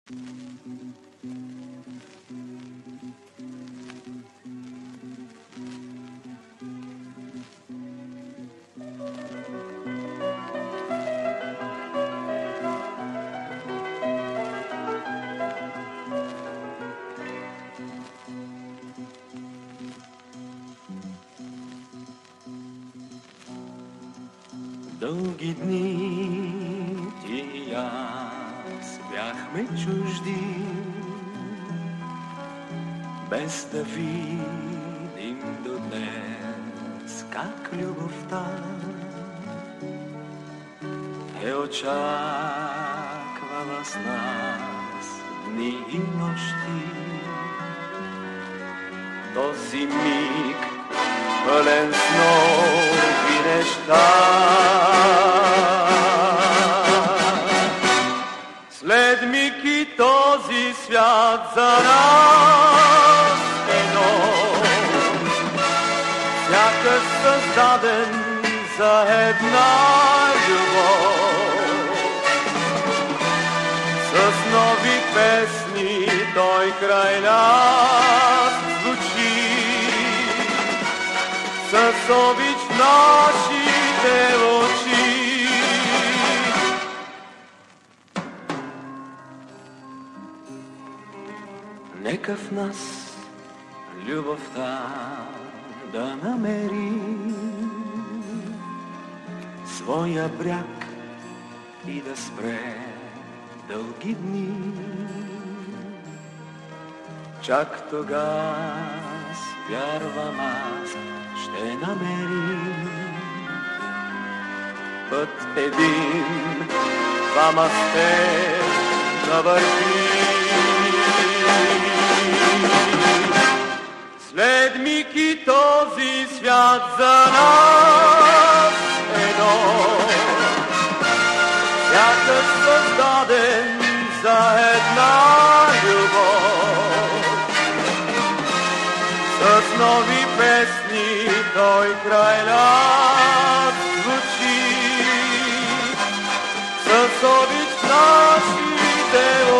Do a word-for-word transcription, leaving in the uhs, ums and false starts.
Дълги дни ти и аз бяхме чужди, без да видим до днес как любовта е очаквала с нас дни и нощи. Този миг пълен с нови неща, след миг и този свят за нас е нов, сякаш създаден за една любов. С нови песни той край нас звучи, с обич в нашите очи. Нека в нас любовта да намери своя бряг и да спре дълги дни. Чак тогас, вярвам аз, ще намерим път един, двама сте да вървим. След миг и този свят за нас е нов, сякаш създаден за една любов. С нови песни той край нас звучи, с обич нашите